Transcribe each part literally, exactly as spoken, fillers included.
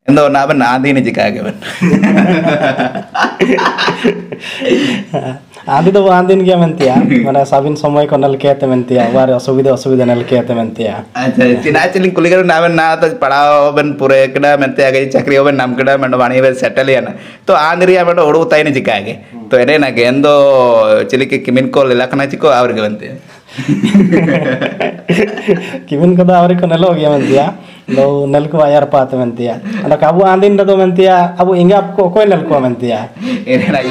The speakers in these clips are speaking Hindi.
Endo na ben adi ni jika ke ben. Adi तो आंधी नहीं क्या मनती है मना साबिन समय को नल कहते मनती है वारे असुविधा असुविधा नल कहते मनती है अच्छा चिना चिलिंग कुलिकर ना बन ना तो पढ़ाओ बन पूरे कड़ा मनते आगे चक्री हो बन नाम कड़ा मन वाणी बन सेटल या ना तो आंधी या बन ओडो उताई नहीं जिका आगे तो एरे ना के एंदो चिली के किमिन को लखना चिको आवर के बनते किमिन को तो आवर को नलो गया मनती है लो नल को आयर पाते मनती है अना काबू आंधी न तो मनती है अब इंगे आपको कोई नल को मनती है एरे ना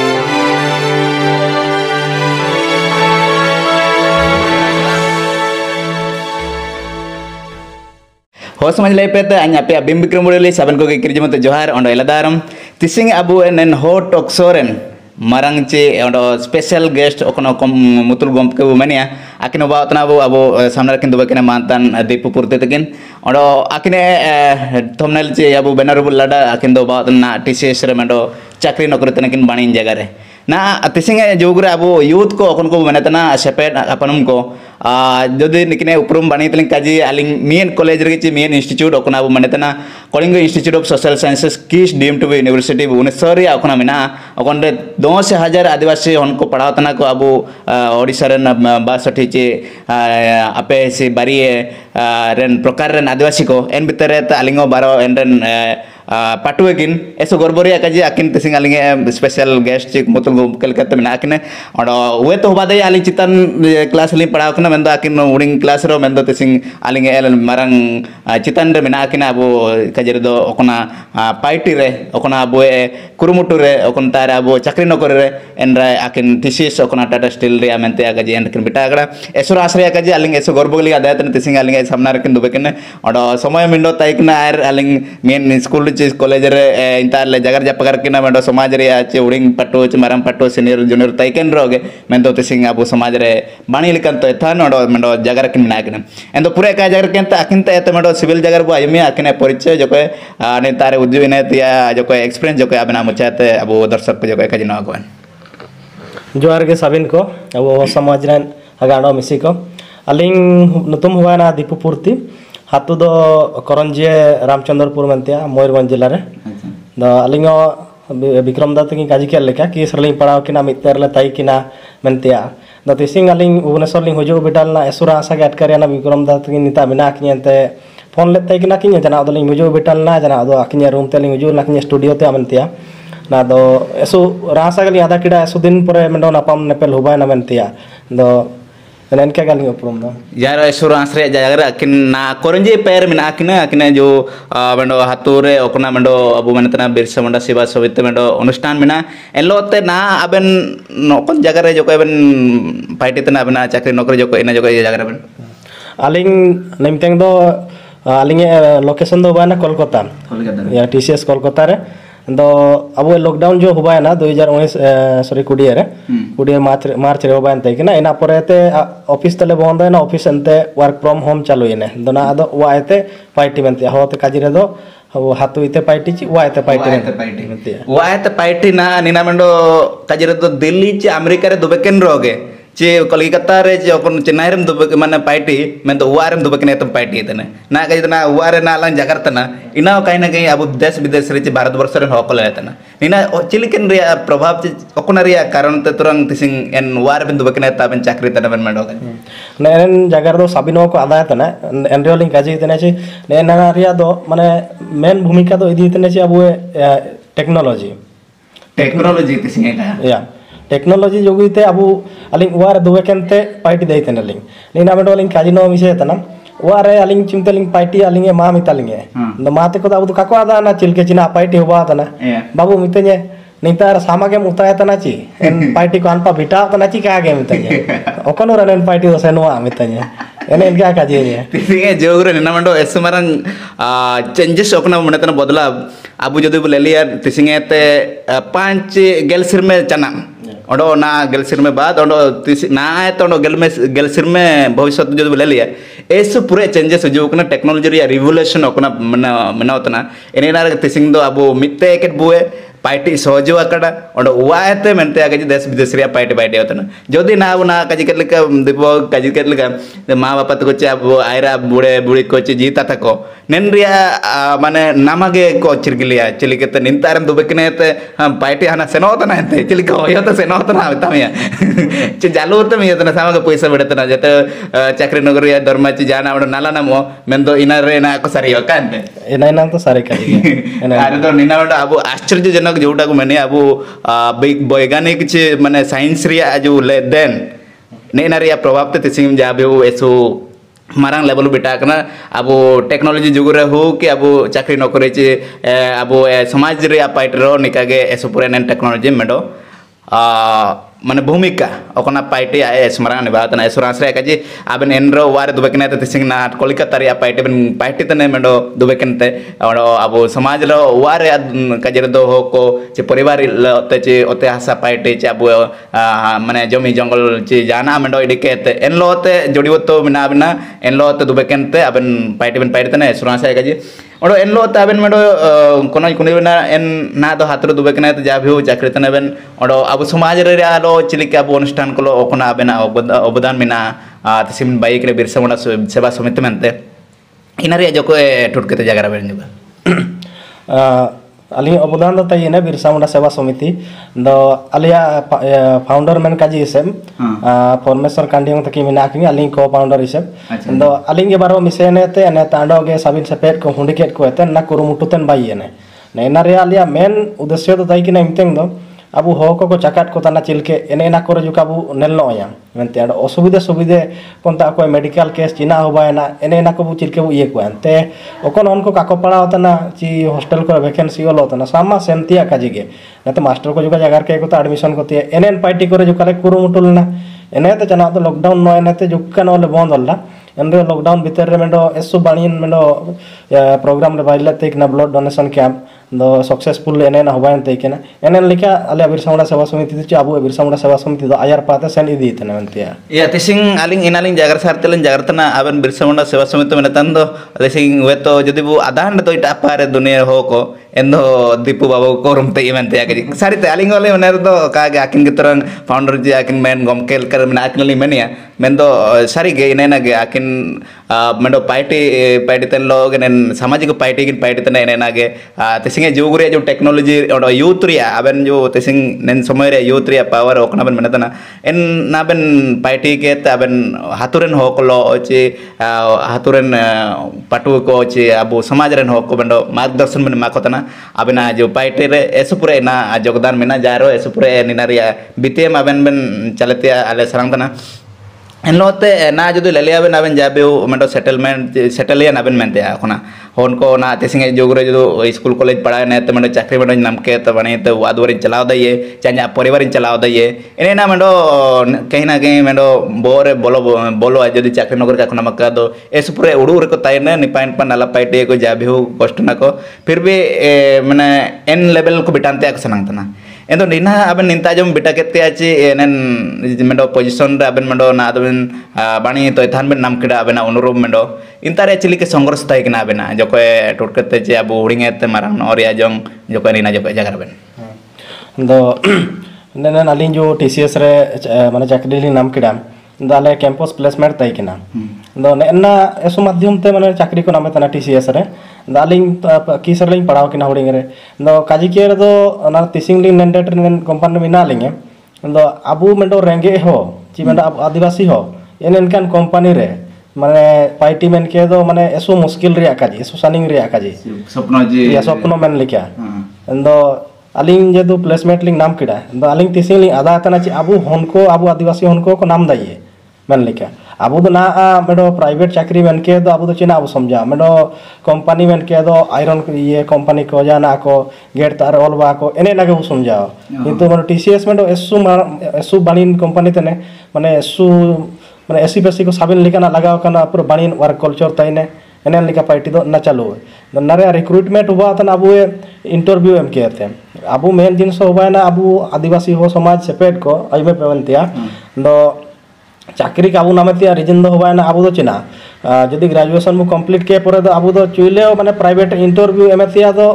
हो समझ ले पे तो अन्य पे बिम विक्रम बुड़ेली सबन को किरज मत जोहार ओंडो एलादारम तिसिंग अबु एन हो टॉक्सोरेन marang चे ओंडो स्पेशल गेस्ट ओकनो मुतुल गोम के मनिया आकिनो बातना अबु अबु सामने किन दुबे केना मानतान दीपु पुरते तकिन ओंडो आकिने थंबनेल चे अबु बैनर बुलाडा आकिन दो बातना टीसीएस रे मेंडो चाकरी नौकरी तनकिन बाणी जगह रे ना तिसिंग जोगरे अबु यूथ को ओकन को मनेतना सेपेट अपनम को जदि निकने उपरुम बाणी तलिंग काजी आलिंग मेन कॉलेज रे चे मेन इंस्टीट्यूट ओकना अबु मनेतना Kalinga institute of social sciences KISS deem to be university Bhubaneswar रे ओकना मेना ओकन रे दस हजार आदिवासी हन को पढ़ावतना को अबु ओडिसा रे बासठी चे आपे से बारी रेन प्रकार रेन आदिवासी को एन भितर त आलिंगो बारो एन रेन पाटुएकिन ऐसो गोरबोरिया काजी आकिन तिसिंग आलिंगे स्पेशल गेस्ट चिक मुतुल कलकत्ता में आकिन और वे तो बादे आलिंग चितन क्लास लिंग पढ़ाव कना मेंदो आकिन उडिंग क्लास रो मेंदो तिसिंग आलिंगे एल मारंग चितन रे मेना आकिन अबो काजरे दो ओकना पार्टी रे ओकना अबो कुरुमुटु रे ओकन तार अबो चाकरी नौकरी रे एन रे आकिन थिसिस ओकना टाटा स्टील रे मेंते काजी एन किन बिटा गड़ा एसो आश्रय काजी आलिंग एसो गोरबोगली आदायतन तिसिंग आलिंगे सामना रे किन दुबे किन और समय मिंडो ताइकना आर आलिंग मेन स्कूल कॉलेज रे इंतार ले जगर जपगर किना मेंडो समाज रे चे उडिंग पट्टो चे मारम पट्टो सीनियर जूनियर ताइकन रोगे मेंदो तिसिंग अबो समाज रे बाणी लिकन तो था नडो मेंडो जगर किन ना किन एंदो पूरे का जगर किन त अकिन त मेंडो सिविल जगर बो आयमी अकिन परिचय जको ने तारे उद्योग ने तिया जको एक्सपीरियंस जको आबना मुचाते अबो दर्शक को जको काजी नगवन जोहार के साबिन को अबो समाज रे अगाडो मिसी को अलिंग नतुम हुआ ना दीपुपुरती हातु दो करंजिए रामचंद्रपुर मनतिया मयूरभंज जिला रे द अलिंग विक्रम दत्त की काजी के लेका कि सरलिंग पड़ाव किना मितर ले ताई किना मनतिया द तिसिंग अलिंग भुवनेश्वर लिंग हुजो बिटाल ना एसुरा आशा के अटकर ना विक्रम दत्त की निता बिना किनते फोन ले ताई किना किन जना दलिंग हुजो बिटाल ना जना दो अकिन रूम ते लिंग हुजो ना किन स्टूडियो ते मनतिया ना दो एसु रासा के आधा किडा एसु दिन परे मेंडो नापम नेपेल हुबा ना मनतिया दो dan क्या गाली उपरम दो यार एसुरांस रे जागर अकिन ना कोरंजे पैर में अकिन अकिन जो मेंडो हातुरे ओकना मेंडो अबु मनतना बिरसा मुंडा सेवा समिति मेंडो अनुष्ठान में एलोते ना अबन नोकन जागर रे जो को एबन पार्टी तना अबना चाकरी नौकरी जो को इना जो को जागर अबन आलिंग नेमतेंग दो आलिंग लोकेशन दो बाना कोलकाता कोलकाता या टीसीएस कोलकाता रे दो अब लॉकडाउन जो हुआ है ना दो हज़ार उन्नीस सॉरी कुड़िए रे कुड़िए मार्च मार्च रे हुआ है कि ना इना परेते ऑफिस तले बंद है ना ऑफिस अंते वर्क फ्रॉम होम चालू है ना दोना अदो वायते पार्टी बनते होते काजी रे दो वो हाथु इते पार्टी ची वायते पार्टी बनते वायते पार्टी ना निना मंडो काजी रे दो दिल्ली ची अमेरिका रे दुबेकेन रोगे चे कलकत्ता रे जे ओकन चेन्नई रे दुबे माने पार्टी में तो वारम दुबेकेन एतम पार्टी तने ना काजी तना वारे ना लंग जगरता ना इना काई ना काई अब देश विदेश रे भारत वर्ष रे होकल लेतना इना चिलिकन रे प्रभाव चे ओकन रे कारण ते तुरंग तिसिंग एन वार बिंदु बकने ताबन चाकरी तने बन मंडो नेन जगर दो साबिनो को आदा तने एनरोलिंग काजी तने चे नेना रिया दो माने मेन भूमिका दो इदी तने चे अब टेक्नोलॉजी टेक्नोलॉजी तिसिंग या टेक्नोलॉजी जोगिते अबु अलिंग वार दुबेकेनते पार्टी देते नलिंग नीना मेडो अलिंग काजी नो मिसे तना वारे अलिंग चिमतलिंग पार्टी अलिंग मा मितालिंग द माते को अबु काको आदा ना चिलके चिना पार्टी हुआ तना बाबू मितेने नितार सामागे मुताय तना ची एन पार्टी को अनपा बिटा तना ची का गे मितेने ओकनो रन पार्टी दो सेनवा मितेने एने इनका काजी ने तिसिंगे जोगरे निना मंडो एसमरन चेंजेस ओकना मनतना बदला अबु जदि बोलेलिया तिसिंगे ते पांच गेलसिर में चना ओडो ना गेलसिर में बाद ओडो ना है तो ओडो गेल में गेलसिर में भविष्य जो बोले लिया ऐसे पूरे चेंजेस जो कना टेक्नोलॉजी या रिवोल्यूशन ओकना मना मना होतना एने ना तिसिंग दो अबो मिते एकेट बुए पार्टी सहजो अकड़ा और वाते मेंते आगे देश विदेश रे पार्टी पार्टी होता ना जोदी ना वो ना काजी कर लेका दीपो काजी कर लेका माँ बाप तो कुछ अब आयरा बूढ़े बूढ़ी को ची जीता था को नेन रिया माने नामागे को चिरगिलिया चिली के तो निंतारम दुबे किने ते हम पार्टी हना सेनो होता ना ते चिली को यो तो सेनो होता ना होता मिया ची जालू होता मिया तो ना सामा के पैसा बढ़ता ना जैसे चाकरी नौकरी या दरमा ची जाना और नाला ना मो मैं तो इना रे ना को सारी होता है इना इना तो सारे करी अरे तो निना वाला अब आश्चर्यजनक जोटा को मैंने अब वैज्ञानिक चे माने साइंस रिया जो ले देन नेना रिया प्रभाव ते तिसिंग जाबे वो ऐसो मारंग लेवल बेटा करना अब टेक्नोलॉजी जुग रे हो कि अब चाकरी नौकरी चे अब समाज रे पाइट रो निकागे ऐसो पूरे नन टेक्नोलॉजी मेडो माने भूमिका ओकना पाइटे आए स्मरण निभात ना सुरांस रे काजी आबन एनरो वार दुबेकने ते सिंग ना कोलकाता रे पाइटे बन पाइटे तने मेडो दुबेकनते और अब समाज रो वार काजर दो हो को चे परिवार लते चे ओते हासा पाइटे चे अब माने जमी जंगल चे जाना मेडो इडिके ते एनलोते जोडिवतो बिना बिना एनलोते दुबेकनते आबन पाइटे बन पाइटे तने सुरांस रे काजी और एनलो ताबेन मेडो कोनो कुनी बिना एन ना दो हाथ रो दुबेकने ते जाबियो चाकरी तने बेन और अब समाज रे आलो चिलिका अब अनुष्ठान को ओकना आबेना अवदान मिना तिसिम बाइक रे बिरसा मुंडा सेवा समिति मेनते इनारे जको टुटकते जगरा बेन जुगा अली अवदान दो तई ने बिरसा मुंडा सेवा समिति दो अलिया फाउंडर मेन काजी इसेम परमेश्वर कांडिंग तकी मिना किनी अली को फाउंडर इसेम दो अली के बारो मिसे ने ते ने तांडो के साबिन सेपेट को हुंडिकेट को एते ना कुरुमुटुतन बाई ने ने इनारे अलिया मेन उद्देश्य दो तई किना इमतेंग दो अब हो को चकाट को तना चिलके एने ना करे जुका अब नेलनो या मेनते असुविधा सुविधे कोनता को मेडिकल केस चिना होबायना एने ना को चिलके वो ये को अंते ओकन उनको काको पड़ा होता ना ची हॉस्टल को वैकेंसी होल होता ना सामा सेमतिया काजिगे ना तो मास्टर को जुका जगार के को तो एडमिशन को ते एने पार्टी करे जुका ले कुरुमुटुल ना एने तो जना तो लॉकडाउन नो एने ते जुका नो ले बंद होला एनरे लॉकडाउन भीतर रे मेंडो एसु बाणीन मेंडो प्रोग्राम रे बाइले ते ना ब्लड डोनेशन कैंप दो सक्सेसफुल एने ना होबायन ते केना एने लिका अले बिरसा मुंडा सेवा समिति चे अबु बिरसा मुंडा सेवा समिति दो आयर पाते सेन इदी तने मेनते या तिसिंग आलिंग इनालिंग जागर सारतेलन जागरतना आबन बिरसा मुंडा सेवा समिति मेनतन दो तिसिंग वेतो जदि बु आदान तो इटा पारे दुनिया हो को एंदो दीपू बाबू कोरम ते इमेंते या के सारिते आलिंग वाले मने दो कागे आकिन गितरन फाउंडर जी आकिन मेन गमकेल कर मेन आकिन लि मेनिया मेन दो सारी गे इनेना गे आकिन मेंडो पार्टी पार्टी तन लोग नेन सामाजिक पार्टी किन पार्टी तन इनेना गे तिसिंग जुग रे जो टेक्नोलॉजी और यूथ रे आबन जो तिसिंग नेन समय रे यूथ रे पावर ओकना बन मेनतना एन नाबन पार्टी के ताबन हातुरन हो को चे हातुरन पाटु को चे अब समाज रन हो को बंडो मार्गदर्शन बन माकोतना अबना जो पार्टी रे एसुपुरे ना योगदान मेना जारो एसुपुरे निनारिया बितेम अबन बन चलते आले सरंगतना एनलोते ना जो लेलिया बन अबन जाबे मेंडो सेटलमेंट सेटलिया नबन मेनते आखना होन को ना तिसिंगे जोगरे जो स्कूल कॉलेज पढ़ाए ने तो मेंडो चाकरी मेंडो नमके तो बने तो वादवरी चलाव दइए चांजा परिवार चलाव दइए एने ना मेंडो कहीं ना कहीं मेंडो बोरे बोलो बोलो जदि चाकरी नौकरी का खना मक्का दो एसुपुरे उड़ूर को ताइने निपाइन पर नाला पाइटे को जाबे हो कष्ट ना को फिर भी माने एन लेवल को बिटानते आक सनंगतना एंदो निना अबन निंता जम बिटा केते आचे एनन मेंडो पोजीशन रे अबन मेंडो ना अबन बाणी तो थान बन नाम केडा अबना अनुरूप मेंडो इंतारे चिली के संघर्ष ताई कना अबना जको टोटकते जे अब हुडिंगे ते मारंग नोरिया जंग जको निना जको जगर बन दो नेन अलिन जो टीसीएस रे माने चाकरी li नाम केडा दाले कैंपस प्लेसमेंट ताई कना दो नेना एसो माध्यम ते माने चाकरी को नामे तना टीसीएस रे दालिंग किसर लिंग पढ़ाव किना हुडिंग रे दो काजी के रे दो ना तिसिंग लिंग नेंडेट नेन कंपनी मिना लिंगे दो अबु मेंडो रेंगे हो ची मेंडो आदिवासी हो एन एनकान कंपनी रे माने पार्टी मेन के दो माने एसो मुश्किल रे काजी एसो सनिंग रे काजी स्वप्न जी या स्वप्न मेन लिखा दो अलिंग जे दो प्लेसमेंट लिंग नाम किडा दो अलिंग तिसिंग लिंग आदा तना ची अबु होनको अबु आदिवासी होनको को नाम दाइए मेन लिखा अब तो ना मेडो प्राइवेट चाकरी मेन के दो अब तो चिना अब समझा मेडो कंपनी मेन के दो आयरन ये कंपनी को जाना को गेट तार ऑलवा को एने ना के समझाओ किंतु माने टीसीएस मेडो एसु एसु बाणीन कंपनी तने माने एसु माने एसी पेसी को साबिन लिकाना लगाव कना पूरा बाणीन वर्क कल्चर ताइने एने लिका पार्टी दो ना चालू नरे रिक्रूटमेंट हुआ तन अब इंटरव्यू एम के थे अब मेन जिनस हुआ ना अब आदिवासी हो समाज सेपेट को अइमे पेवंतिया दो चाकरी का अब नामतिया रीजन दो होबाय ना अब दो चिना जदि ग्रेजुएशन मु कंप्लीट के परे दो अब दो चुइले माने प्राइवेट इंटरव्यू एमतिया दो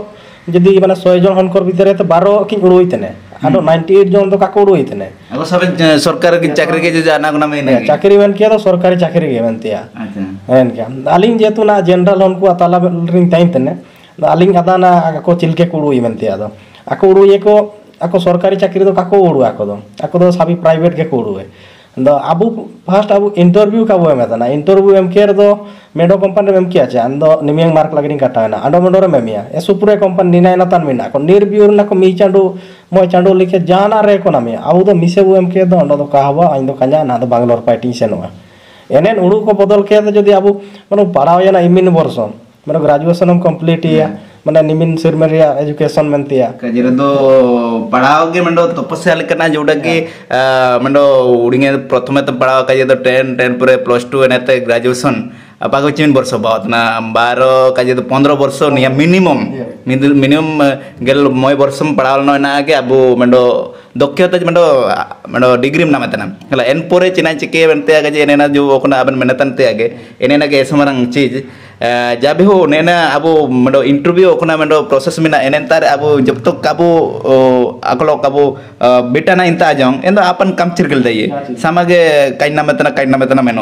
যদি মানে ছয় জন হনকর ভিতরে তো বারো কিন উড়ুই তেনে আদো নাইনটি এইট জন তো কাকো উড়ুই তেনে আগো সবে সরকার কি চাকরি কে যে জানা গুনা মেনে চাকরি মেন কিয়া তো সরকারি চাকরি গে মেনতিয়া আচ্ছা মেন কিয়া আলিং যেহেতু না জেনারেল হনকু আতালা রিং টাইম তেনে আলিং আদানা ako চিলকে কুড়ুই মেনতিয়া দো ako উড়ুই eko ako সরকারি চাকরি তো কাকো উড়ু ako দো ako তো সাবি প্রাইভেট কে কুড়ুই द अबु फर्स्ट अबु इंटरव्यू का वो मेतना इंटरव्यू एम केयर दो मेडो कंपनी एम किया चे अंदो निमियंग मार्क लगनी काटा है ना अंडो मंडो रे मेमिया ए सुपुरे कंपनी निना ना तन मिना को निर्व्यू ना को मी चांडो मोय चांडो लिखे जाना रे को ना मे आउ दो मिसे वो एम के दो अंडो दो कहवा आइंदो कन्या ना दो बैंगलोर पार्टी से नो एनेन उडु को बदल के तो जदी अबु मनो पढ़ाओ या ना इमिन वर्ष मनो ग्रेजुएशन हम कंप्लीट या मने निमिन सिरमरिया एजुकेशन मेंतिया कजरे दो पढ़ाओ के मंडो तपस्या लेकना जोटा कि मंडो उड़िंगे प्रथमे तो पढ़ाओ का तो टेन टेन पूरे प्लस टू एनते ग्रेजुएशन अपाको चिन वर्ष बात ना बारह का तो पंद्रह वर्ष निया मिनिमम मिनिमम गेल मय वर्ष पढ़ाओ न ना के अब मंडो दक्षता मंडो मंडो डिग्री ना मेतना हला एन पोरे चिना चिके बनते आगे जे एनेना जो ओकना अबन मेनतन ते आगे एनेना के समरंग चीज जब हो नेना अब मंडो इंटरव्यू ओकना मंडो प्रोसेस मिना एनेंतार अब जब तक काबू अकलो काबू बेटा ना इंता जाऊं एंदो अपन कम चिरगल दइए सामागे काइना मेतना काइना मेतना मेनो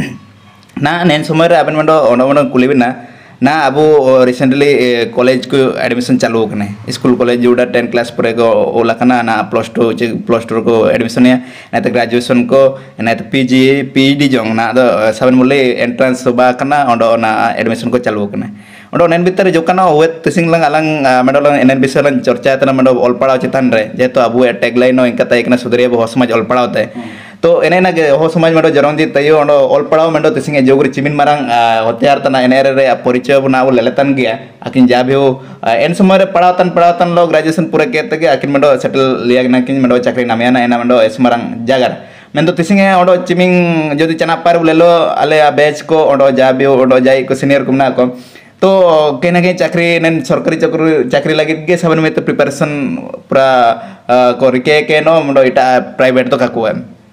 ना नेन समय रे अपन मंडो ओनो मंडो कुलिबिना ना अब रिसेंटली कॉलेज को एडमिशन चालू कने स्कूल कॉलेज जोड़ा टेन क्लास पर को ओला कना ना प्लस टू प्लस टू को एडमिशन या ना तो ग्रेजुएशन को ना तो पीजी पीडी जोंग ना तो सेवन मुले एंट्रेंस बा कना ओंडो ना एडमिशन को चालू कने ओंडो नेन भीतर जो कना वेत तिसिंग लंग अलंग मेडो लंग एनएन विषय लंग चर्चा तना मेडो ऑल पढ़ाओ चितान रे जेतो अब टैगलाइन इनका तय कना सुधरिया हो समाज ऑल पढ़ाओ ते तो एने ना हो समाज मेडो जरंदी तयो ओंडो ऑल पढ़ाओ मेडो तिसिंग जोगरी चिमिन मारंग होतेयार तना एने रे परिचय बना वो लेलेतन गया आकिन जाबे हो एन समय रे पढ़ावतन पढ़ावतन लो ग्रेजुएशन पूरा केते के आकिन मेडो सेटल लिया ना किन मेडो चाकरी नामिया ना एना मेडो एसमरंग जागर मेन तो तिसिंग ओंडो चिमिंग जदि चना पार लेलो आले बैच को ओंडो जाबे ओंडो जाई को सीनियर को ना को तो कहीं कहीं चाकरी नेन सरकारी चाकरी चाकरी लगे के सबन में तो प्रिपरेशन पूरा को रिके के नो मेडो इटा प्राइवेट तो काकुआ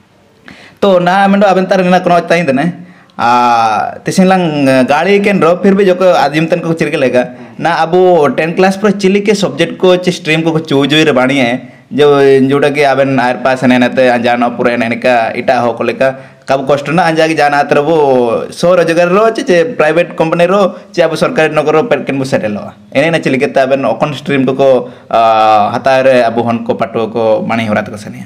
तो ना मेडो अबन तार ना कोनो ताइन दने आ तिसिंगलांग गाड़ी के रो फिर भी जो को आदिम तन को चिरके लेगा ना अब टेन क्लास पर चिली के सब्जेक्ट को स्ट्रीम को चूज रे बाणी है जो जोड़ा कि अबन आर पास ने नते जानो पूरे ने का इटा हो को लेका कब कष्ट ना अंजा की जाना तर वो सौ रोजगार रो चे प्राइवेट कंपनी रो चे अब सरकारी नौकरी पर केन बु सेटल हो एने ना चिली के अबन ओकन स्ट्रीम को हता रे अब हन को पटो को मानी होरात को सने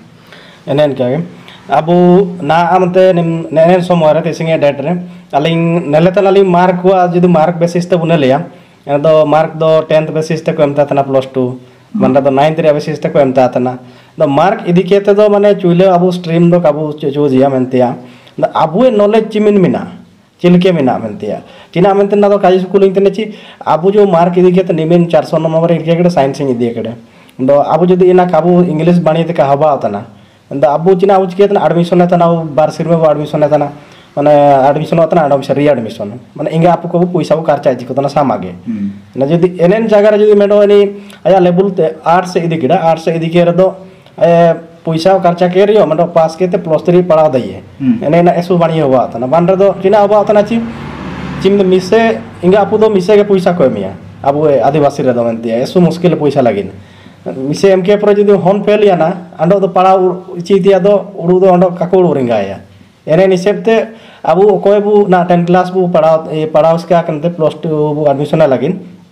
एनेन क्या अब ना आमते नेनेन समय रे तिसिंगे डेट रे अलिंग नेलेतन अलिंग मार्क को जदि मार्क बेसिस ते बुने लिया दो मार्क दो टेंथ बेसिस ते को एमता तना प्लस टू माने दो नाइन्थ रे बेसिस ते को एमता तना दो मार्क इदि केते दो माने चुइले अब स्ट्रीम दो काबू चूजिया मेनतिया अब नॉलेज चिमिन मिना चिलके मिना मेनतिया चिना मेनते ना दो काजी स्कूल इंतने ची अब जो मार्क इदि केते निमिन चार सौ नंबर इदि केते साइंस इदि केते दो अब जदि इना काबू इंग्लिश बाणी ते का हवा तना दा अब चिना उच के एडमिशन तना बार सिर में एडमिशन तना माने एडमिशन तना एडमिशन री एडमिशन माने इंगे आप को पैसा को खर्चा जी को तना सामागे ना जदि एनएन जगह रे जदि मेडो एनी आया लेवल ते आर्ट्स से इदि केडा आर्ट्स से इदि के रे दो ए पैसा खर्चा के रियो मेडो पास के ते प्लस थ्री पढ़ा दइए एने ना एसु बाणी होवा तना बान रे दो चिना होवा तना ची चिम मिसे इंगे आप दो मिसे के पैसा को मिया अब आदिवासी रे दो मेनतिया एसु मुश्किल पैसा लागिन मिसे एम के पर जदि हन पेलिया ना अंडो दो पढ़ा चितिया दो उड़ू दो अंडो काकोड़ रिंगाया एने निसेबते अब कोई बु ना टेन क्लास बु पढ़ा पढ़ाओ का कनते प्लस टू बु एडमिशन लागिन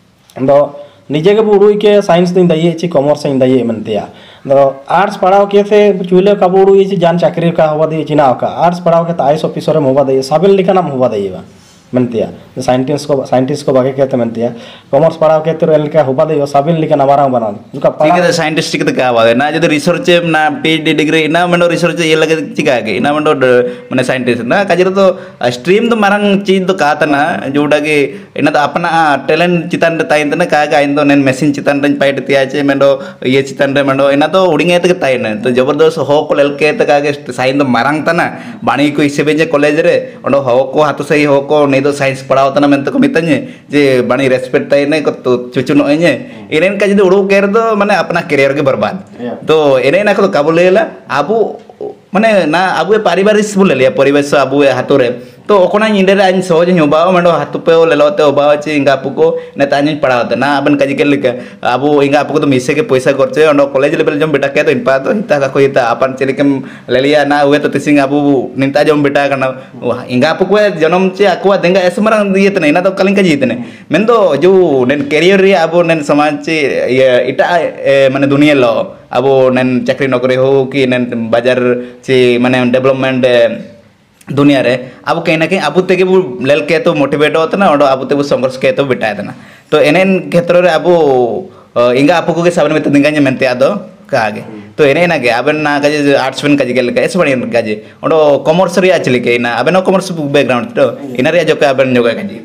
दो निजे के उड़ू के साइंस दिन दइए ची कॉमर्स दिन दइए मनतिया दो आर्ट्स पढ़ाओ के थे चुले का उड़ू ची जान चाकरी का होवा दे चिना का आर्ट्स पढ़ाओ के आईएएस ऑफिसर में होवा दे साबिल लिखा नाम होवा दइए मनतिया साइंटिस्ट को साइंटिस्ट को बागे कहते मनतिया कॉमर्स पढ़ाओ के तो एल का होबा दे साबिल लिखा ना मारा बना उनका ठीक है साइंटिस्ट के का बात है ना जो रिसर्च ना पीएचडी डिग्री ना मंडो रिसर्च ये लगे चिका के ना मंडो माने साइंटिस्ट ना काजर तो स्ट्रीम तो मारंग चीज तो का तना जोटा के इना तो अपना टैलेंट चितान रे ताइन तना का का इन तो नेन मशीन चितान रे पाइट तिया चे मंडो ये चितान रे मंडो इना तो उड़िंगे ते ताइन तो जबरदस्त हो को लेल के त का के साइन तो मारंग तना बाणी को हिसेबे जे कॉलेज रे ओंडो हो को हाथ सही हो को नहीं तो साइंस पढ़ाओ तना मेन तो को मितने जे बाणी रेस्पेक्ट ताइने को तो चुचुनो एने इनेन का जदि उड़ू केर दो माने अपना करियर के बर्बाद तो एने ना को काबू लेला आबू माने ना आबू पारिवारिक बोले लिया परिवेश आबू हाथों रे तो ओकोना इंडे रे सहज उबाव मंडो हाथुपे लेलोते उबाव ची इंगा आपु को नेता आइन पढ़ावते ना अबन काजी के लिके अबु इंगा आपु को तो मिसे के पैसा खर्चे अंडो कॉलेज लेवल जम बेटा के तो इनपा तो हिता का कोई हिता अपन चलिकम लेलिया ना हुए तो तिसिंग अबु निंता जम बेटा करना इंगा आपु को जन्म ची अकुआ देंगा एसमरंग दिए तने ना तो कलिंग काजी तने मेंदो जो नेन कैरियर रे अबु नेन समाज ची ये इटा माने दुनिया लो अबु नेन चाकरी नौकरी हो कि नेन बाजार ची माने डेवलपमेंट दुनिया रे अब कहीं ना कहीं अब तेगे वो लेल के तो मोटिवेट होता ना और अब ते वो संघर्ष के तो बिटाया था ना तो एनेन क्षेत्र रे अब इंगा आपको के सामने में तो दिंगा मेंते आदो कागे तो एने ना के अबन ना काजे आर्ट्स बन काजे के लगा ऐसे बड़ी काजे और कॉमर्स रे एक्चुअली के ना अबन कॉमर्स बैकग्राउंड तो इना रे जो के अबन जो काजे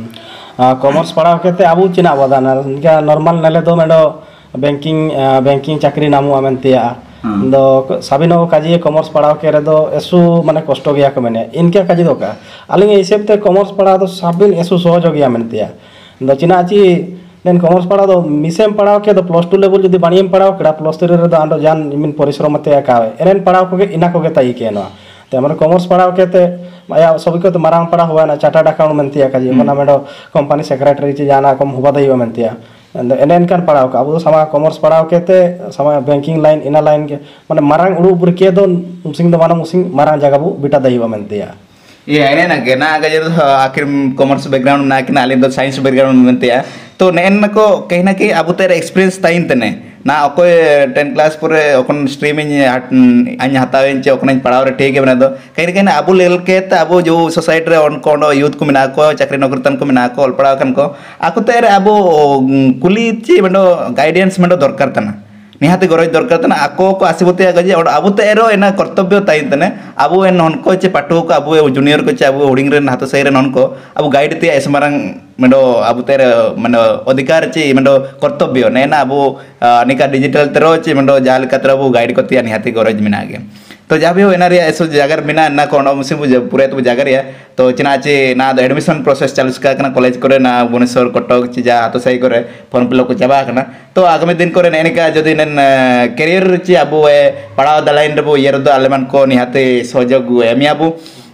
कॉमर्स पढ़ाव केते अब चिना बदाना इनका नॉर्मल नले दो मेडो बैंकिंग बैंकिंग चाकरी नामु अमेंतिया दो साबिनो काजी कॉमर्स पढ़ाव के रे दो एसु माने कष्ट गया को मैंने इनके काजी दो का अलिंग हिसाब ते कॉमर्स पढ़ाव तो साबिन एसु सहज गया मेंतिया दो चिना ची नेन कॉमर्स पढ़ाव दो मिसेम पढ़ाव के दो प्लस टू लेवल जदी बाणीम पढ़ाव केड़ा प्लस थ्री रे दो आंडो जान इमिन परिश्रम ते कावे एनेन पढ़ाव को के इना को के ताई के ना ते हमर कॉमर्स पढ़ाव केते आया सभी को तो मारांग पढ़ा हुआ ना चार्टर्ड अकाउंट मेंतिया काजी मना मेडो कंपनी सेक्रेटरी ची जाना कम हुबा दइयो मेंतिया एनेन कान पढ़ाव का अब समा कॉमर्स पढ़ाव केते समा बैंकिंग लाइन इना लाइन के माने मारांग उडु बुर के दो मुसिंग दो माना मुसिंग मारांग जगह बु बिटा दइवा मेंतिया ये एने ना के ना अगर आखिर कॉमर्स बैकग्राउंड ना कि ना आलिन दो साइंस बैकग्राउंड मेंतिया तो नेन को कहीं ना कहीं अब तेरे एक्सपीरियंस ताइन तने ना अकोय टेन क्लास पूरे ओकन स्ट्रीमिंग अन हतावें चे ओकन पढ़ाव रे ठीक है बना दो कहीं ना कहीं ना अबु लेल के त अबु जो सोसाइटी रे ऑन कोन यूथ को मिना को चाकरी नौकरी तन को मिना को पढ़ाव कन को आको तेरे अबु कुली ची बंडो गाइडेंस मंडो दरकार तना निहाते गरज दरकार तना आको को आसीबते गजे और अबु तेरो एना कर्तव्य ताइन तने अबु एन हनको चे पाटो को अबु जूनियर को चे अबु हुडिंग रे हातो सही रे ननको अबु गाइड ते एसमारंग मंडो अबु तेरे मंडो अधिकार ची मंडो कर्तव्य नेना अबु निका डिजिटल तेरो ची मंडो जाल कतर अबु गाइड को तिया निहाते गरज मिनागे तो जब भी एना रे ऐसो जगह मिना ना कोन मुसिम पूरे तो जगह रे तो चिना चे ना एडमिशन प्रोसेस चालू का कना कॉलेज करे ना भुवनेश्वर कटक ची जा तो सही करे फॉर्म फिल को चाबा कना तो आगामी दिन करे नेनिका जदि नेन कैरियर ची अबु पढ़ाव दलाइन रे बो येर दो आलेमान को निहाते सहयोग एमी अबु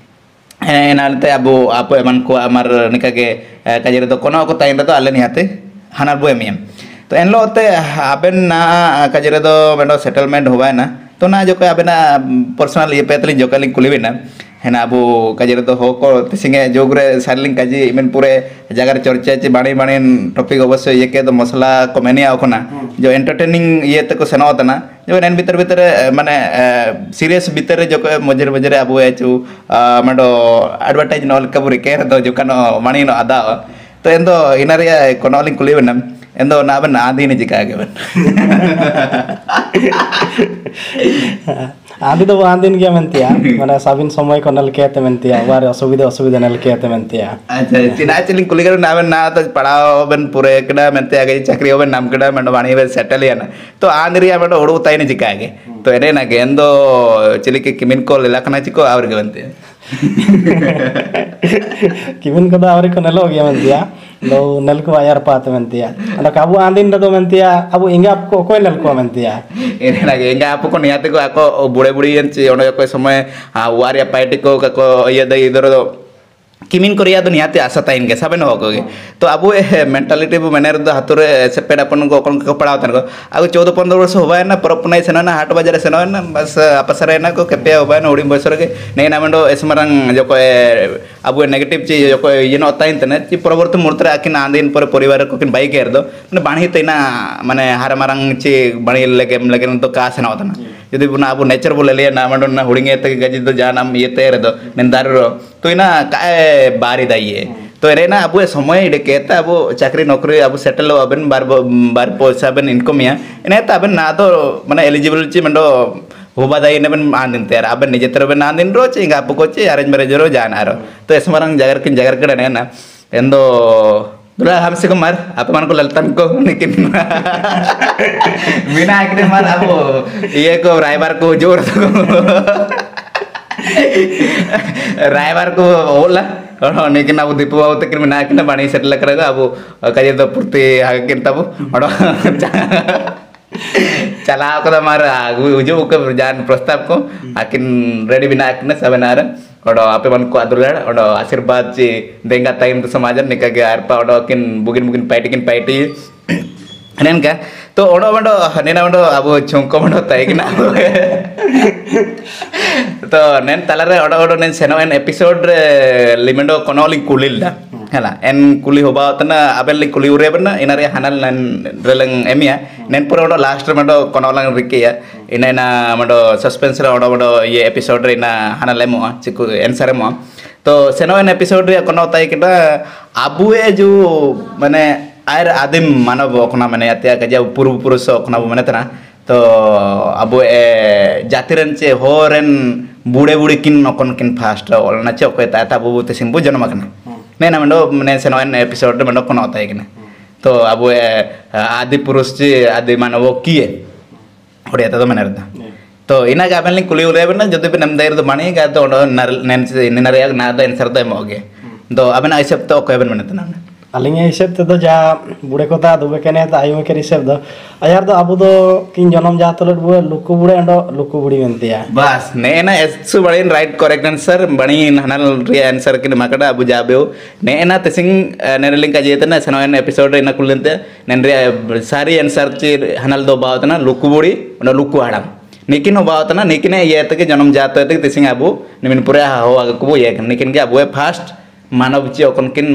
एनालते अबु आप एमन को अमर निका के काजे रे दो कोना को ताइन दो आले निहाते हानार बो एमी तो एनलो ते आबेन ना काजे रे दो मेंडो सेटलमेंट होवा ना तो ना जो अबेना पर्सनल ये पेतली जो कलिंग कुलीबिना है ना अबु काजे रे दो हो को तिसिंगे जोगरे सारलिंग काजी इमेन पूरे जगह चर्चा चे बाणी बाणी टॉपिक अवश्य ये के तो मसला को मेनिया ओखना जो एंटरटेनिंग ये तक सेनो तना जो नेन भीतर भीतर माने सीरियस भीतर जो मजर मजर अबु एचु मंडो एडवर्टाइज नॉल कबुरी के दो जो कनो माणी नो आदा तो एंदो इनारिया कोनोलिंग कुलीबिना एंदो ना बन आदि ने जिका के बन आदि तो आदिन गया मेंतिया माने साबिन समय को नल केते मेंतिया वार असुविधा असुविधा नल केते मेंतिया अच्छा चिना चिलिंग कुलीगर ना बन ना तो पढ़ाओ बन पूरे कड़ा मेंते आगे चाकरी बन नाम कड़ा मंडो वाणी बन सेटल या ना तो आंद्रिया मंडो ओडो ताई ने जिका के तो एने ना के एंदो चिली के किमिन को लखना चिको आवर के बनते किमिन को दावरी को नलो गया मेंतिया लो नल को आयर पात मेंतिया अन काबू आंदिन दो मेंतिया अबु इंगा को कोई नल को मेंतिया एने ना के इंगा आपको नियाते को आको बुड़े बुड़ी एंची ओने को समय वारिया पार्टी को को ये दे इधर किमिन कोरिया तो नियाते आशा ताइन के सबन हो गए तो अब मेंटालिटी बो मैंने दो हाथुरे सेपेड अपन को कोन को पढ़ाव तन को अब चौदह पंद्रह वर्ष होबा ना परपनाई सेना ना हाट बाजार सेना ना बस अपसरे ना को केपे होबा ना उडी बसर के नै ना मंडो एसमरंग जो को अब नेगेटिव ची जो को ये न ताइन तने ची परवर्त मुर्तरे आकिन आंदिन पर परिवार को किन बाई केर दो माने बाणी तैना माने हार मारंग ची बाणी लेके लेके तो का सेना होता यदि बुना अब नेचर बोले लिया ना मंडो ना हुडिंगे तक गजि दो जानम ये तेर दो निंदार तो इना काय बारी दाइए तो एरे ना अब समय इडे केता अब चाकरी नौकरी अब सेटल अबन बार बार पैसा बन इनकम या इने त अबन ना तो माने एलिजिबल ची मंडो होबा दाई ने बन आंदिन तेर अबन निजे तर बन आंदिन रो ची गाप को ची अरेंज मैरिज रो जानारो तो एसमरंग जगर किन जगर कड़े ना एंदो दुला हमसे को मार आप मान को ललतन को लेकिन बिना एकने मार अब ये को रायबार को जोर को रायबार को ओला और लेकिन अब दीपू बाबू तक में ना किना बाणी सेटल करेगा अब काजे तो पूर्ति आगे किन तब और चला को मार उजो को जान प्रस्ताव को आकिन रेडी बिना किना सबनार odo ape man ko adular odo आशीर्वाद ची देंगा टाइम तो समाज निका के आरपा ओडो किन बुगिन बुगिन पाइटी किन पाइटी नेन का तो ओडो मंडो नेना मंडो अब चुंको मंडो ताई किना तो नेन तलारे ओडो ओडो नेन सेनो एन एपिसोड रे लिमेंडो कोनोलिंग कुलिल दा hela en kuli hoba tana abel ling kuli ure bana inare hanal nan releng emia nen pura odo last mando konolang rike ya ina na mando suspense ra odo mando ye episode re na hanal emo chiku answer mo to seno en episode re kono tai kita abue ju mane air adim manav okna mane atya kaja puru purus okna mane tana to abu e jatiren che horen bude bude kin okon kin fast ol na che ko ta ta bu te simbu jono makna nena mendo mene senoen episode mendo kono tai kena to abu adi purus ci adi manawo kie ode eta to menerda to ina ga ben kuli ure ben jodi ben namdair do mani ga to nen ninare na da answer do moge do aben aisep to ko ben menetna aling hisab te do ja bude kota do be kene ta ayu ke hisab do ayar do abu do kin jonom ja tolot bu luku bude ando luku budi mentia bas nena esu bari right correct answer bani hanal re answer kin makada abu jabeu nena tesing nereling ka jetena senoen episode ina kulente nen re sari answer ci hanal do bawtana luku budi ando luku hadam nikin ho bawtana nikine ye te ke jonom jato te tesing abu nimin pura ho agku ye nikin ke abu fast मानव ची ओकन किन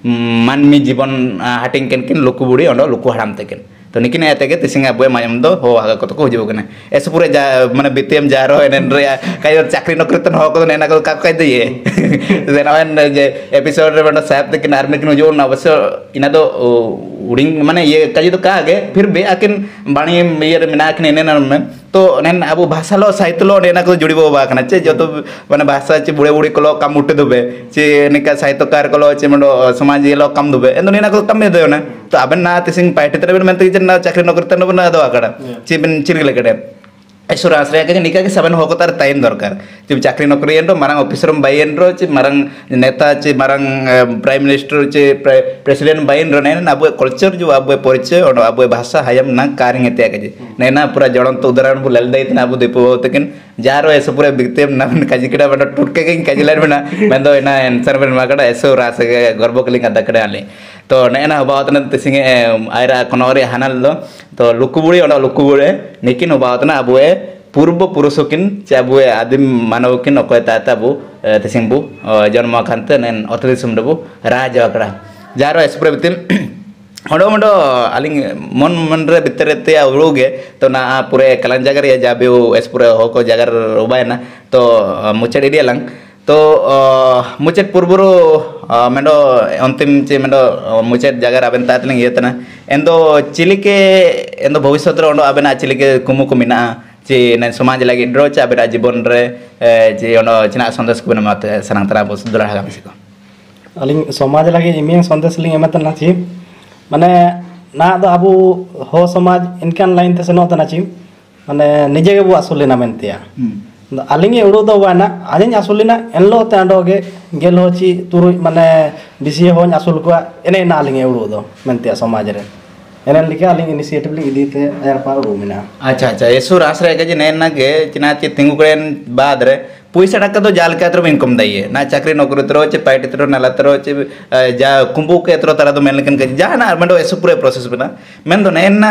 मानमी जीवन हाटिंग किन किन लुकु बुड़ी ओंडो लुकु हराम तेकिन तो निकिन एते के तिसिंगा बुए मायम दो हो आगा को तो को हिजु कने एस पुरे जा माने बितेम जारो एनेन रे काय चाकरी नौकरी तन हो को नेना को का काय दे ये देनावन जे एपिसोड रे बंडो साहब तेकिन आर्मी किन जो अवश्य इना दो उडिंग माने ये काजी तो का आगे फिर बे आकिन बाणी ये मिना किन एनेन में तो नेन अबु भाषा लो साहित्य लो नेना को जुड़ी बो कना चे जो तो माने भाषा चे बुड़े बुड़ी को काम उठे दुबे चे निका साहित्यकार को चे मंडो समाज ये लो काम दुबे एंदो नेना को कम दे ना तो अबन ना तिसिंग पाइटे तरे बन मेंते जन चाकरी नौकरी तन बन दो आकड़ा चे बिन चिरगले कड़े ऐसुर आश्रय के निका के सबन होको तार टाइम दरकार चे चाकरी नौकरी एंडो मारंग ऑफिसर बायन रो चे मारंग नेता चे मारंग प्राइम मिनिस्टर चे प्रेसिडेंट बायन रो नेना अबु कल्चर जो अबु परिचय और अबु भाषा हायम ना कारिंग एते के नेना पूरा जड़न तो उदाहरण बु लेल दैत ना अबु दीपो तकिन जारो ऐसे पूरे बिकते ना काजी किडा बड टुटके के काजी लाइन बना मेंदो इना आंसर बन माकड़ा ऐसो रास गर्व कलिंग अदा कड़े आले तो नेना हबावतन तिसिंगे आयरा कोनोरे हनल दो तो लुकुबुड़ी और लुकुबुड़े निकिन हबावतन अबुए पूर्व पुरुषकिन चे अबुए आदिम मानवकिन अकोय ताता अबु तिसिंबु जन्म खानते नेन अतरि सुमदबु राज अकड़ा जारो एसप्रे बितिन ओडो मंडो अलिंग मन मन रे बितरेते उड़ोगे तो ना पूरे कलन जगर या जाबे एसपुरे होको जगर उबायना तो मुचेड इडियलंग तो मुचेड पुरबुरो मेंडो अंतिम चे मेंडो मुचेड जगर अबेन तातलिंग येतना एंदो चिलिके एंदो भविष्य रे ओडो अबेना चिलिके कुमु को मिना चे ने समाज लागि ड्रो चे अबेरा जीवन रे जे ओडो चिना संदेश को मत सनातरा बस दुरा हागमिसिको अलिंग समाज लागि इमिंग संदेश लिंग एमतन नाची माने ना दो अबु हो समाज इनकान लाइन ते सेनो तना ची माने निजे के बु असुलिना मेनतिया अलिंग उड़ो दो वाना आजिन असुलिना एनलो ते अंडोगे गेलो ची तुरु माने बिसी होन असुल को एने ना अलिंग उड़ो दो मेनतिया समाज रे एने लिके अलिंग इनिशिएटिव लिंग इदीते यार पार रूमिना अच्छा अच्छा येसु रासरे के जे नेना के चिना ची तिंगु करेन बाद रे पैसा टाका तो जाल के तरफ इनकम दाइए ना चाकरी नौकरी तरो चे पाइट तरो नाला तरो चे जा कुंबू के तरो तारा तो मेन लेकिन के जा ना मंडो ऐसे पूरे प्रोसेस बना मेन तो नेना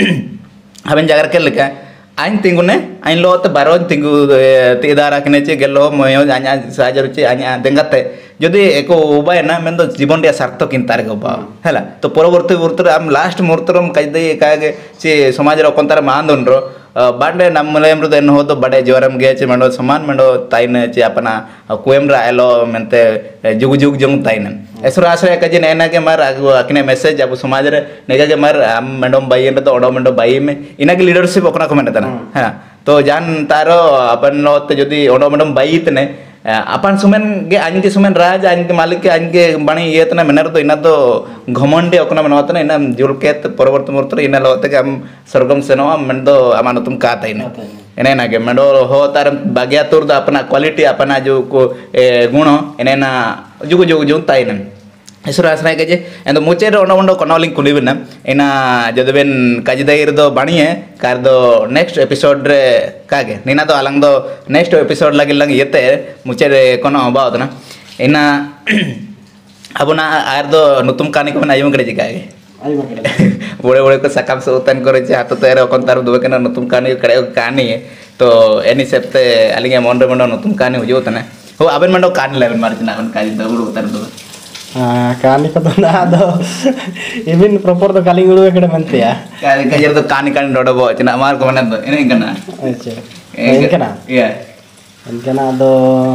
हमें जाकर के लेका आइन तिंगुने आइन लो तो बारो तिंगु तिदारा कने चे गेलो मयो आnya साजर चे आnya देंगाते जदि एको उबाय ना मेन तो जीवन रे सार्थक किनतार के उबा हला तो परवर्ती वर्तर हम लास्ट मुहूर्तरम काजदे कागे चे समाज रे कोंतार मानदन रो बाडे नमलेम रो देन हो तो बड़े जोरम गे चे मंडो समान मंडो ताइन चे अपना कुएम रा एलो मेनते जुग जुग जंग ताइन एसुर आश्रय का जे नेना के मार अकने मैसेज अब समाज रे नेगा के मार हम मंडो बाई तो ओडो मंडो बाई में इना के लीडरशिप ओकना को मेनता हां तो जान तारो अपन लोत जदी ओडो मंडो बाई तने अपन सुमेन गे आनके सुमेन राज आनके मालिक के आनके बाणी ये तना मेनर तो इना तो घमंडे ओकना मनवतना इना जुलकेत परवर्त मुहूर्त इना लोते के हम स्वर्गम सेनवा मंडो अमान तुम का ताइने एने ना के मंडो हो तार बाग्या तुर अपना क्वालिटी अपना जो को गुण एने ना जुग जुग जुग ताइने Esur asrai kaje endo muche ro ono ondo kono link kulibena ena jodoben kaje dair do baniye kar do next episode re kage nina do alang do next episode lagi lang yete muche re kono baotna ena abuna ar do nutum kani ko na ayum kare jikage ayo makere bore bore ko sakam sutan kore je hato tere kon tar do kena nutum kani kare kani to eni septe alinge monre mondo nutum kani hujotna ho aben mando kani level marjina aben kaje do buru tar do Ah, kani ko na do even proper do kaling ulu ekade mante ya kali kajar do kani kani dodo bo cina mar ko manan do ini kana acha ini kana iya ini kana do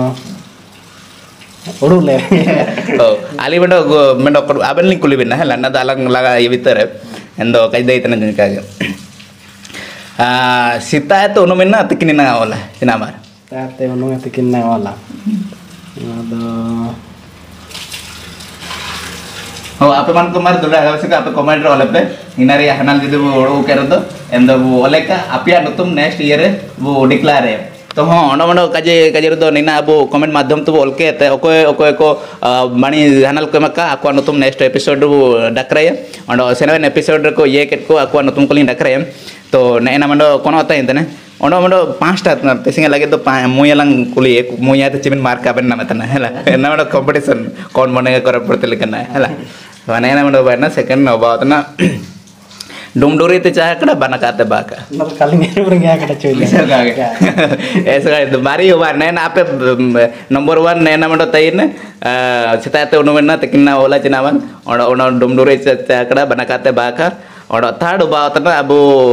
ulu le oh ali mendo mendo aben link kulibin nah lana dalang laga ibitere endo kaida itana jen kaga ah sita itu no menna tikini na ola cina mar tate ono tikin na wala ado oh apa man kemar dulu agak sih apa komen oleh pe inari hanal jadi bu oru kero do endo bu oleh ka apia nutum next year bu declare तो हाँ ono ono kaje kaje do nina abu comment माध्यम तो बोल के ते ओको ओको एको मणि हनल को मका akwa nutum next episode bu dakraya ono seven episode ko ye ket ko akwa nutum ko lin dakraya तो ने ना मनो कोनो होता है इंतने ono mando पांचटा तेसिंग लगे तो मुया लंग कुली एक मुया तो चिमिन मार्क का बनना मतलब है ला ना मनो कंपटीशन कौन बनेगा कर पड़ते लेकिन है ला तो ना मनो बैठना सेकंड नो बात ना डुमडोरी ते चाहे कड़ा बना काते बाका मतलब काली मेरे पर गया कड़ा चोली ऐसा का ऐसा का तो बारी हुआ नैन आप नंबर वन नैन मनो तई ने चिता ते उन्होंने ना तकिन ना ओला चिनावन और उन्हों डुमडोरी चाहे कड़ा बना काते बाका और थर्ड बात ना अब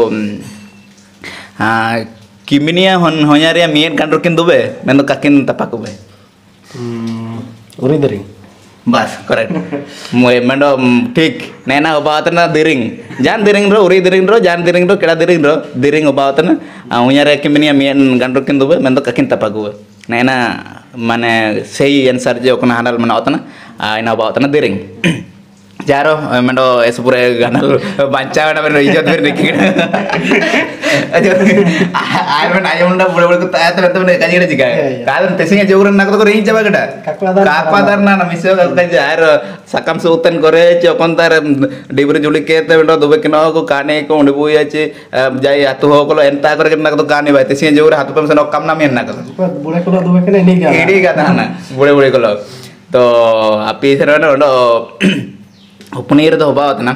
ah kiminia hon honyaria mien kanrukin dube mendo kakin tapaku be hmm uri dering bas correct moy mendo tik nena obatna diring jan diring ro uri diring ro jan diring ro keda diring ro diring obatna honyaria kiminia mien kanrukin dube mendo kakin tapaku be nena mane sei answer je okna hanal mana otna ina obatna diring jaro mendo esupure ganal banca na mendo ijot ber nikir ayo ayo men ayo unda bule bule ta ta ta kaji gede jiga kalan tesinga joguran nak to ring jaba geda kakpadar na na misyo kaji air sakam sutan kore chokon tar dibur juli ke te mendo dobe kino ko kane ko unde buya chi jai atu ho ko enta kore nak to kane ba tesinga jogur hatu pem seno kam na men nak bule ko dobe kene ni ga ini kata na bule bule ko to api serana undo उपनीर तो होबा होता ना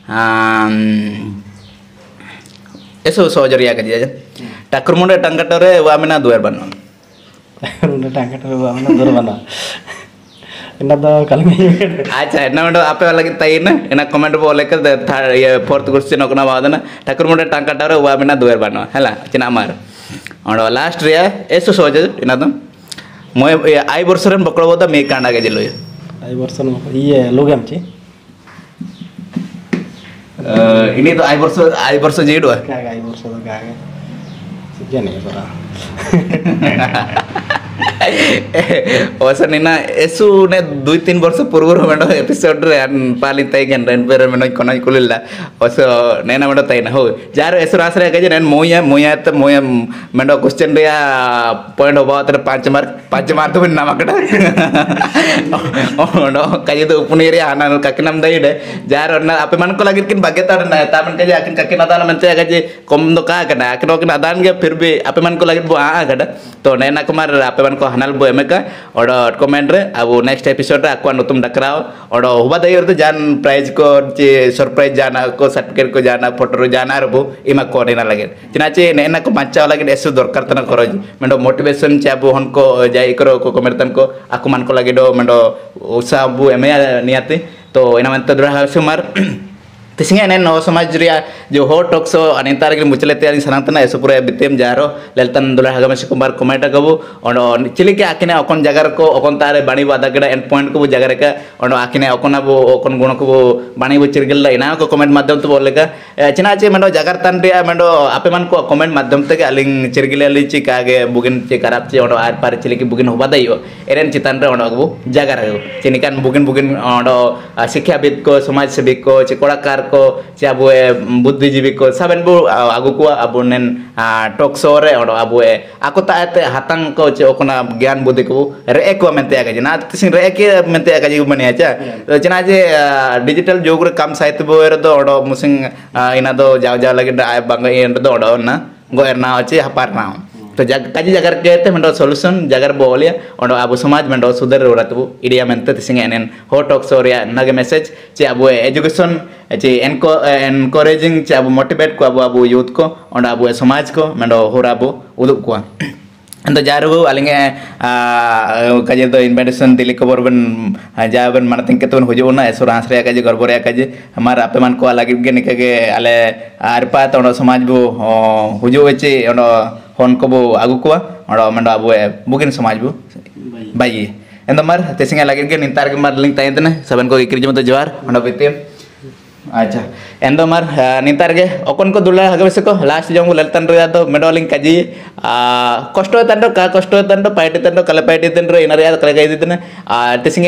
ऐसे सोचर या करिए टक्कर मुंडे टंगटरे वामिना दुएर बनो मुंडे टंगटरे वामिना दुएर बनो इन्ना तो कलिंग अच्छा इन्ना मंडो आपे वाला की ताई ना इन्ना कमेंट बोले कर ये फोर्थ क्वेश्चन ओकना बाद ना टक्कर मुंडे टंगटरे वामिना दुएर बनो हैला चिना मार और लास्ट रिया ऐसे सोचर इन्ना तो मोय आई वर्षरन बकड़ो बोदा मे कांडा के जिलो आई वर्षन ये लोगम ची ini tuh air berso air berso jadi dua kagak air berso tuh kagak sekian ya para osan ina esu ne dua tin berso purur mendo episode re an paling tay kan dan per mendo kono kulilla oso nena mendo tay na ho jaro esu rasre kaje nen moya moya te moya mendo question dia point oba ter पांच mark पांच mark tuh nama kada oh no kaje tuh puniri anan kakinam dai de jaro na ape man ko lagi kin bageta na tamen kaje akin kakin adana mente kaje kom do ka kada akin okin adan ge फिर भी ape man ko lagi bo a kada to nena kumar ape man ko hanal bo emeka odo comment re abu next episode re aku nutum dakrao odo huba dai ordo jan prize ko che surprise jana ko certificate ko jana photo ro jana rbu ima ko nena lagi chinache nena ko mancha lagi esu dorkar tana koroj mendo motivation che abu hon ko jai koro ko komertan ko aku man ko lagi do mendo usaha bu eme niate to ina man tadra sumar Tisinga nen no samaj ria jo hot tokso anintar ke muchle te ani sanantana eso pura bitem jaro leltan dola hagama sikumar comment gabu ono chili ke akine okon jagar ko okon tare bani bada geda end point ko jagar ka ono akine okon abu okon guno ko bani bu chirgel la ina ko comment madhyam to bolega china che mendo jagar tan ria mendo ape man ko comment madhyam te aling chirgel ali chi kage bugin che karap che ono ar par chili ke bugin hoba dayo eren chitan re ono gabu jagar chini kan bugin bugin ono sikha bit ko samaj sebik ko che korakar ko ci abu e buddhijibi ko saben bu agu ko abu nen talk show re ondo abu e aku ta ate hatang ko ci okona gyan buddhi ko re ko mente aga jina tisin re ke mente aga ji mani acha jina je digital jogre kam sait bo er do ondo musing ina do jaw jaw lagi da bang en do ondo na go erna achi hapar na तो जग काजी जगर कहते मेंडो सॉल्यूशन जगर बोलिया और अबो समाज मेंडो सुधर रतबु इडिया मेंते तिसिंग एनन हो टॉक सोरिया नगे मैसेज चे अबो एजुकेशन चे एनको एनकरेजिंग चे अबो मोटिवेट को अबो अबो यूथ को और अबो समाज को मेंडो होराबो उदुक को अंत जारबु अलिंगे काजे तो इन्विटेशन दिली खबर बन जाबन मन तिंके तो हुजुना एसुरांस रे काजे गरबरे काजे हमार आपे मन को अलग गे निके आले आरपा तो समाज बु हुजु वेचे ओनो हन को बो आगु को और मंडा अबो बुगिन समाज बु बाई एंद मार तेसिंग लगे के नितार के मार लिंक तायतने सबन को इक्री जमत जवार मंडा बिते अच्छा एंद मार नितार के ओकन को दुला हगे से को लास्ट जंग ललतन रे तो मेडोलिंग काजी कष्ट तंडो का कष्ट तंडो पाइटे तंडो कले पाइटे तंडो इना रे कले गई दितने तेसिंग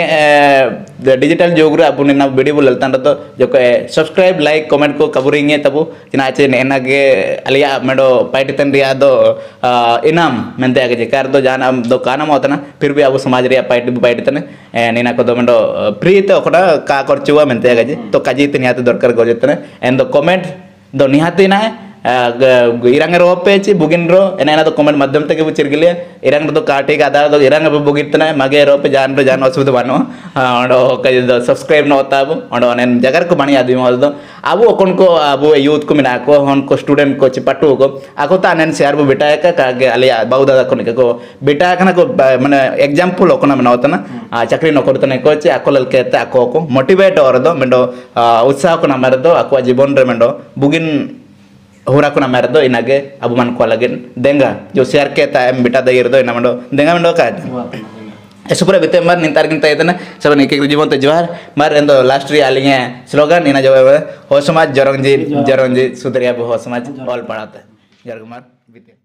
डिजिटल जोगरे अपुन ना वीडियो ललतन तो जो सब्सक्राइब लाइक कमेंट को कबरिंग तबु चिना चे नेना के अलिया मेडो पाइटे तन रे दो इनाम मेंते आगे कार दो जाना दो काना मोतना फिर भी अब समाज रे पाइटे पाइटे तने नेना को दो मेडो फ्री तो ओकड़ा का खर्चुवा मेंते आगे तो काजी तनिया दरकार गजतने एंड द कमेंट दो निहाती ना इरंग रोपे ची बुगिन रो एना तो कमेंट माध्यम तक बु चिरगिले इरंग तो काटे का आधार तो इरंग बु बुगितने मगे रोपे जान रो जान असुविधा बानो और कजे दो सब्सक्राइब न होता अब और अनेन जगर को बानी आदमी मोल दो अब ओकन को अब यूथ को मिना को हन को स्टूडेंट को चिपटू को आको ता अनेन शेयर बु बेटा का कागे अले बाउ दादा को को बेटा कना को माने एग्जांपल ओकना मना होता ना चाकरी न करतने को चे आको लल केते आको को मोटिवेट और दो मेंडो उत्साह को नमर दो आको जीवन रे मेंडो बुगिन होरा को नमर दो इनागे अब मन को लगे देंगा जो शेयर के टाइम बेटा दे दो इना मंडो देंगा मंडो का ऐसे पूरा बिते मार निंतार किन ताय तना सब निके जीवन तो जवार मार एंदो लास्ट री आलिंगे स्लोगन इना जो हो समाज जरंजी जरंजी सुधरिया हो समाज ऑल पढ़ाते जरगमार बिते